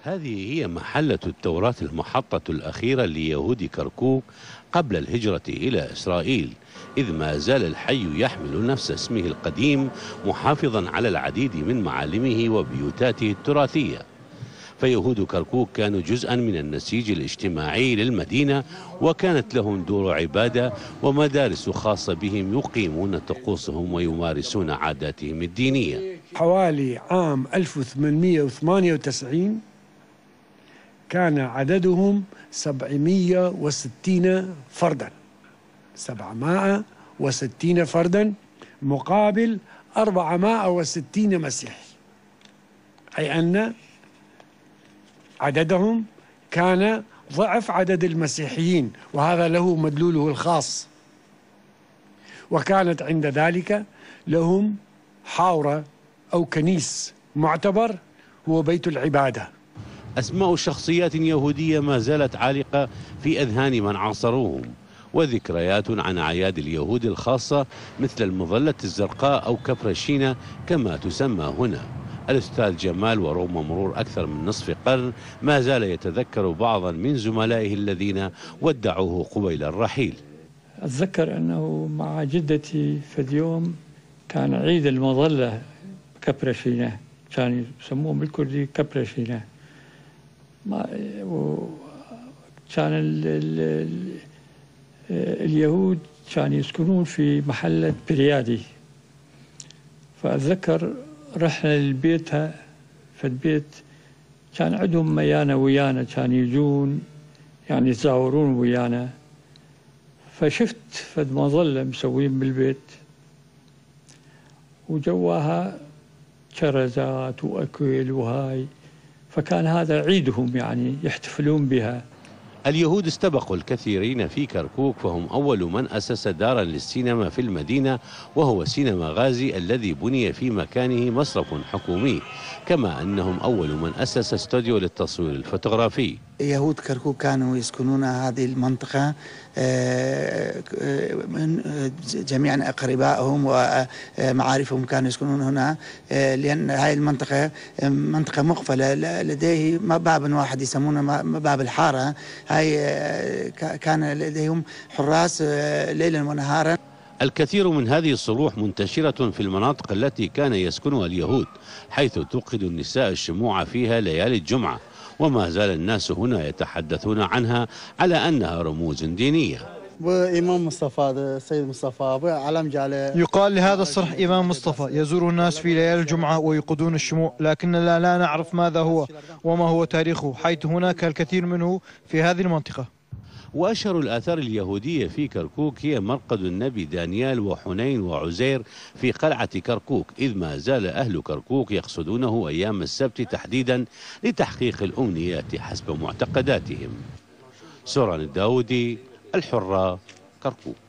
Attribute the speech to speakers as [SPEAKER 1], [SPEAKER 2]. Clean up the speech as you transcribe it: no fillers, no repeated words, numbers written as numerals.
[SPEAKER 1] هذه هي محلة التوراة المحطة الأخيرة ليهود كركوك قبل الهجرة إلى إسرائيل، إذ ما زال الحي يحمل نفس اسمه القديم محافظا على العديد من معالمه وبيوتاته التراثية. فيهود كركوك كانوا جزءا من النسيج الاجتماعي للمدينة، وكانت لهم دور عبادة ومدارس خاصة بهم يقيمون طقوسهم ويمارسون عاداتهم الدينية.
[SPEAKER 2] حوالي عام 1898 كان عددهم 760 فردا، 760 فردا مقابل 460 مسيحي، أي أن عددهم كان ضعف عدد المسيحيين، وهذا له مدلوله الخاص. وكانت عند ذلك لهم حاورة أو كنيس معتبر هو بيت العبادة.
[SPEAKER 1] أسماء شخصيات يهودية ما زالت عالقة في أذهان من عاصروهم، وذكريات عن أعياد اليهود الخاصة مثل المظلة الزرقاء أو كبرشينا كما تسمى هنا. الأستاذ جمال ورغم مرور أكثر من نصف قرن ما زال يتذكر بعضا من زملائه الذين ودعوه قبيل الرحيل.
[SPEAKER 3] أتذكر أنه مع جدتي في اليوم كان عيد المظلة كبرشينا، كان يسموه بالكردي كبرشينا. كان اليهود كانوا يسكنون في محلة بريادي، فأتذكر رحنا لبيتها، في البيت كان عندهم ميانة ويانا، كانوا يجون يعني يتزاورون ويانا. فشفت فد مظلة مسوين بالبيت وجواها كرزات وأكل وهاي، فكان هذا عيدهم يعني يحتفلون بها.
[SPEAKER 1] اليهود استبقوا الكثيرين في كركوك، فهم أول من أسس دارا للسينما في المدينة، وهو سينما غازي الذي بني في مكانه مصرف حكومي، كما أنهم أول من أسس استوديو للتصوير الفوتوغرافي.
[SPEAKER 4] يهود كركوك كانوا يسكنون هذه المنطقة، من جميع أقربائهم ومعارفهم كانوا يسكنون هنا، لأن هذه المنطقة منطقة مقفلة، لديه باب واحد يسمونه باب الحارة. هاي كان لديهم حراس ليلا ونهارا.
[SPEAKER 1] الكثير من هذه الصروح منتشرة في المناطق التي كان يسكنها اليهود، حيث توقد النساء الشموع فيها ليالي الجمعة، وما زال الناس هنا يتحدثون عنها على أنها رموز دينية.
[SPEAKER 5] وإمام مصطفى، السيد مصطفى علم جعله.
[SPEAKER 6] يقال لهذا الصرح إمام مصطفى، يزور الناس في ليالي الجمعة ويوقدون الشموع، لكننا لا نعرف ماذا هو وما هو تاريخه، حيث هناك الكثير منه في هذه المنطقة.
[SPEAKER 1] وأشهر الآثار اليهودية في كركوك هي مرقد النبي دانيال وحنين وعزير في قلعة كركوك، إذ ما زال أهل كركوك يقصدونه أيام السبت تحديدا لتحقيق الأمنيات حسب معتقداتهم. سوران الداودي، الحرة، كركوك.